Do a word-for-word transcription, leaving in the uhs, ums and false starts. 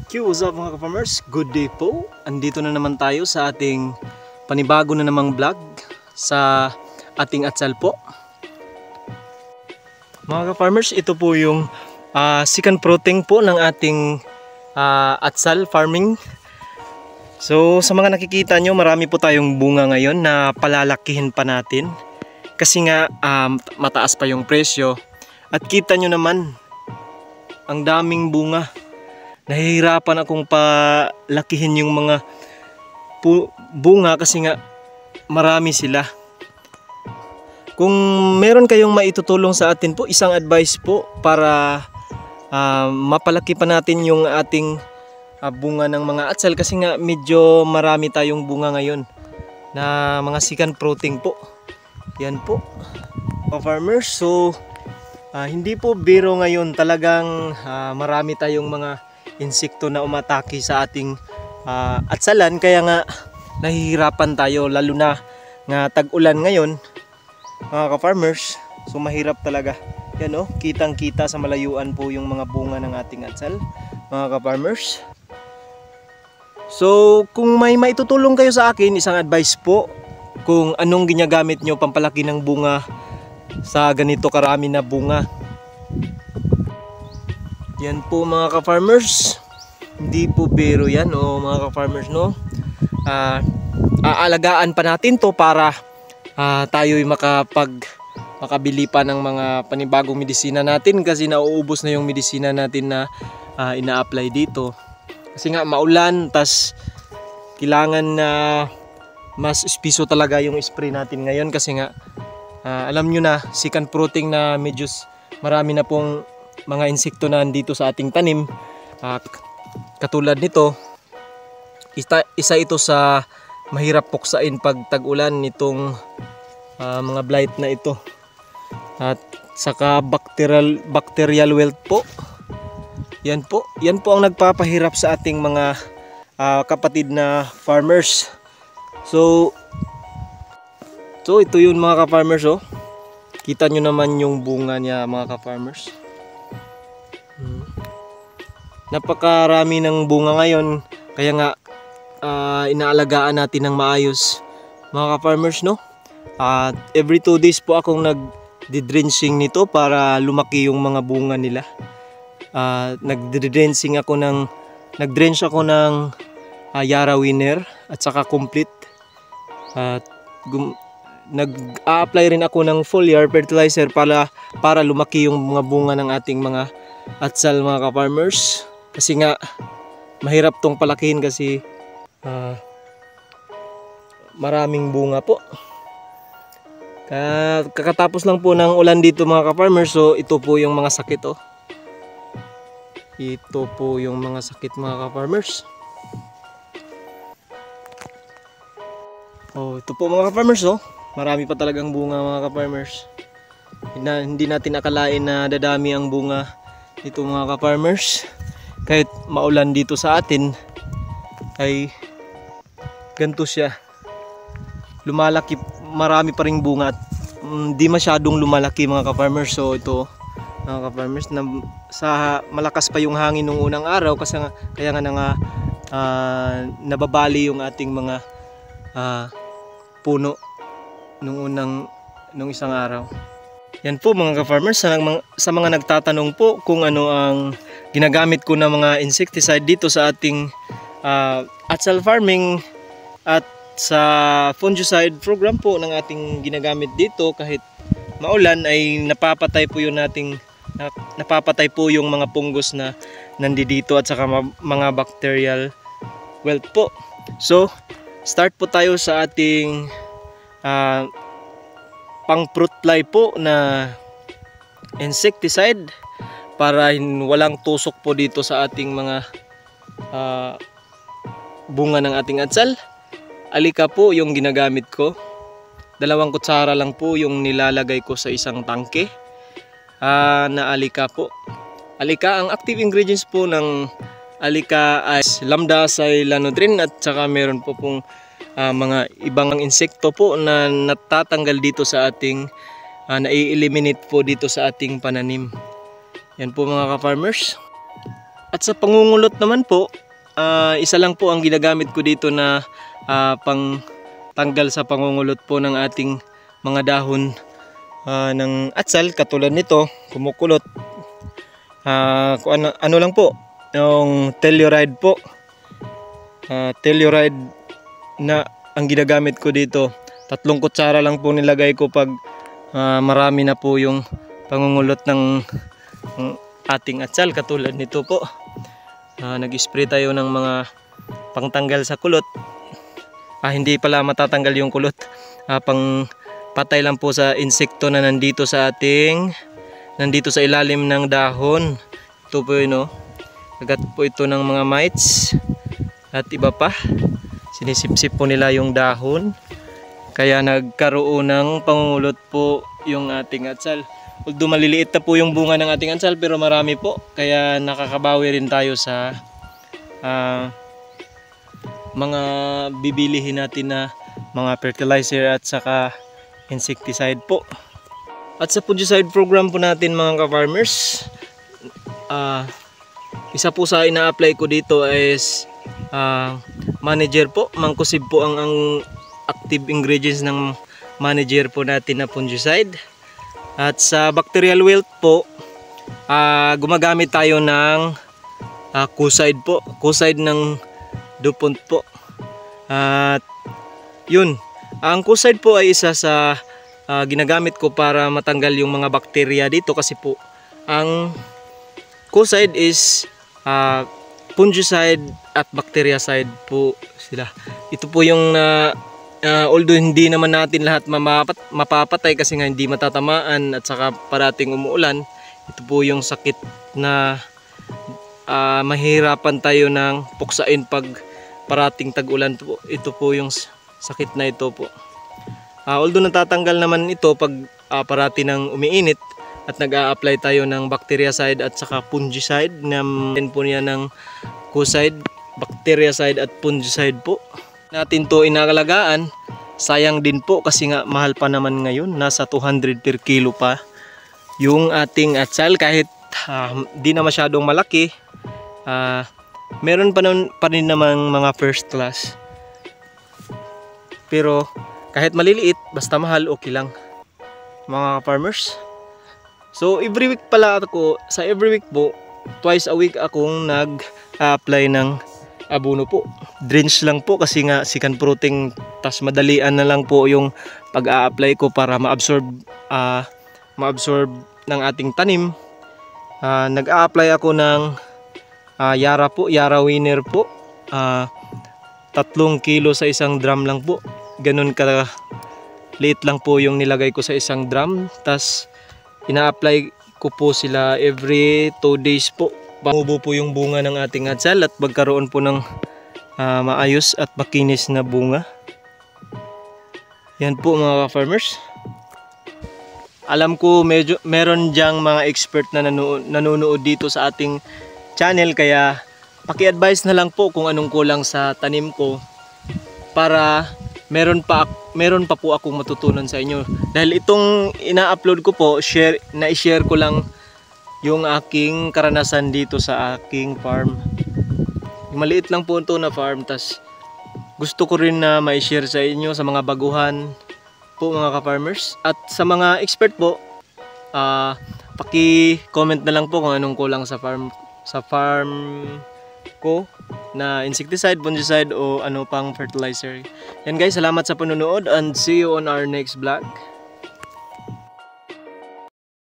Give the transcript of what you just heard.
Q, what's up mga ka-farmers? Good day po. Andito na naman tayo sa ating panibago na namang vlog sa ating atsal po. Mga ka-farmers, ito po yung uh, second fruiting po ng ating uh, atsal farming. So sa mga nakikita nyo, marami po tayong bunga ngayon na palalakihin pa natin. Kasi nga um, mataas pa yung presyo. At kita nyo naman, ang daming bunga. Nahihirapan akong palakihin yung mga bunga kasi nga marami sila. Kung meron kayong maitutulong sa atin po, isang advice po para uh, mapalaki pa natin yung ating uh, bunga ng mga atsal, kasi nga medyo marami tayong bunga ngayon na mga second fruiting po. Yan po, mga farmers. So uh, hindi po biro ngayon, talagang uh, marami tayong mga insekto na umatake sa ating uh, atsalan, kaya nga nahihirapan tayo, lalo na nga tag-ulan ngayon mga ka-farmers. So mahirap talaga. Yan o, kitang kita sa malayuan po yung mga bunga ng ating atsal mga ka-farmers. So kung may maitutulong kayo sa akin, isang advice po, kung anong ginagamit nyo pampalaki ng bunga sa ganito karami na bunga. Yan po mga ka-farmers, hindi po biro yan o mga ka-farmers, no? Uh, aalagaan pa natin to para uh, tayo'y makapag makabili pa ng mga panibagong medisina natin, kasi nauubos na yung medisina natin na uh, ina-apply dito. Kasi nga maulan, tas kailangan na uh, mas espiso talaga yung spray natin ngayon, kasi nga uh, alam nyo na, second fruiting na medyo marami na pong mga insekto na dito sa ating tanim. uh, katulad nito, isa, isa ito sa mahirap puksain pag tag-ulan, nitong uh, mga blight na ito, at saka bacterial, bacterial wilt po. Yan po, yan po ang nagpapahirap sa ating mga uh, kapatid na farmers. So so ito yun mga ka-farmers, oh. Kita nyo naman yung bunga niya mga ka-farmers. Hmm. Napakarami ng bunga ngayon, kaya nga uh, inaalagaan natin ng maayos mga ka-farmers, no? At uh, every two days po akong nag-drenching nito para lumaki yung mga bunga nila. Uh, nag-drenching ako ng nag-drench ako ng uh, Yara Winner at saka complete. At uh, nag-a-apply rin ako ng foliar fertilizer para para lumaki yung mga bunga ng ating mga atsal mga ka-farmers. Kasi nga mahirap tong palakihin kasi uh, maraming bunga po. Kakatapos lang po ng ulan dito mga ka-farmers, so ito po yung mga sakit, oh. Ito po yung mga sakit mga ka-farmers. Oh, ito po mga ka-farmers, oh. Marami pa talagang bunga mga ka-farmers. Hindi natin akalain na dadami ang bunga dito mga ka-farmers. Kahit maulan dito sa atin, ay ganito siya. Lumalaki, marami pa ring bunga at hindi mm, masyadong lumalaki mga ka-farmers. So ito mga ka-farmers, na, sa malakas pa yung hangin nung unang araw, kasi nga, kaya nga nga uh, nababali yung ating mga uh, puno nung unang nung isang araw. Yan po mga ka-farmers, sa, sa mga nagtatanong po kung ano ang ginagamit ko na mga insecticide dito sa ating uh, atsal farming at sa fungicide program po ng ating ginagamit dito, kahit maulan ay napapatay po yung nating napapatay po yung mga punggos na nandito at saka mga bacterial wilt po. So start po tayo sa ating uh, pang fruit fly po na insecticide para walang tusok po dito sa ating mga uh, bunga ng ating atsal. Alika po yung ginagamit ko. Dalawang kutsara lang po yung nilalagay ko sa isang tangke uh, na alika po. Alika, ang active ingredients po ng alika ay lambda-cyhalothrin at saka meron po pong uh, mga ibang insekto po na natatanggal dito sa ating uh, nai-eliminate po dito sa ating pananim. Yan po mga ka-farmers. At At sa pangungulot naman po, uh, isa lang po ang ginagamit ko dito na uh, pang tanggal sa pangungulot po ng ating mga dahon uh, ng atsal. Katulad nito, kumukulot. Uh, kung ano, ano lang po, yung Telluride po. Uh, Telluride na ang ginagamit ko dito. Tatlong kutsara lang po nilagay ko pag uh, marami na po yung pangungulot ng, ng ating atsal. Katulad nito po. Uh, nag-spray tayo ng mga pangtanggal sa kulot. Ah, hindi pala matatanggal yung kulot. Uh, pang patay lang po sa insekto na nandito sa ating nandito sa ilalim ng dahon. Ito po yun, no? Kagat po ito ng mga mites at iba pa. Sinisipsip po nila yung dahon. Kaya nagkaroon ng pangungulot po yung ating atsal. Although maliliit na po yung bunga ng ating atsal, pero marami po. Kaya nakakabawi rin tayo sa uh, mga bibilihin natin na mga fertilizer at saka insecticide po. At sa fungicide program po natin mga ka-farmers, uh, isa po sa ina-apply ko dito is uh, manager po. Mangkusib po ang, ang active ingredients ng manager po natin na fungicide. At sa bacterial wilt po, uh, gumagamit tayo ng uh, Q-Side po. Q-Side ng DuPont po. At yun, ang Q-Side po ay isa sa uh, ginagamit ko para matanggal yung mga bakterya dito. Kasi po, ang Q-Side is uh, fungicide at bactericide po sila. Ito po yung uh, Uh, although hindi naman natin lahat mamapat, mapapatay kasi nga hindi matatamaan at saka parating umuulan, ito po yung sakit na uh, mahirapan tayo ng puksain pag parating tag-ulan po. Ito po yung sakit na ito po. Uh, although natatanggal naman ito pag uh, parati ng umiinit at nag-a-apply tayo ng bactericide at saka fungicide na po niya ng Q-Side, bactericide at fungicide po. Natin to inalagaan, sayang din po kasi nga mahal pa naman ngayon, nasa two hundred per kilo pa yung ating atsal. Kahit uh, di na masyadong malaki, uh, meron pa, nun, pa rin namang mga first class, pero kahit maliliit basta mahal okay lang mga farmers. So every week pala ako, sa every week po, twice a week akong nag-apply ng abono po. Drench lang po kasi nga sikan fruiting, tas madalian na lang po yung pag-a-apply ko para ma-absorb uh, ma-absorb ng ating tanim. Uh, nag-a-apply ako ng uh, Yara po, Yara Winner po. Uh, tatlong kilo sa isang drum lang po. Ganun ka liit lang po yung nilagay ko sa isang drum. Tas ina-apply ko po sila every two days po. Pangubo po yung bunga ng ating atsal at magkaroon po ng uh, maayos at makinis na bunga. Yan po mga farmers. Alam ko medyo meron diyang mga expert na nanu nanonood dito sa ating channel, kaya paki-advise na lang po kung anong kulang sa tanim ko para meron pa meron pa po akong matutunan sa inyo. Dahil itong ina-upload ko po, share na i-share ko lang yung aking karanasan dito sa aking farm. Maliit lang po ito na farm, tas gusto ko rin na ma-share sa inyo sa mga baguhan po mga ka-farmers. At sa mga expert po, uh, paki-comment na lang po kung anong kulang sa farm sa farm ko na insecticide, fungicide o ano pang fertilizer. Yan guys, salamat sa panonood and see you on our next vlog.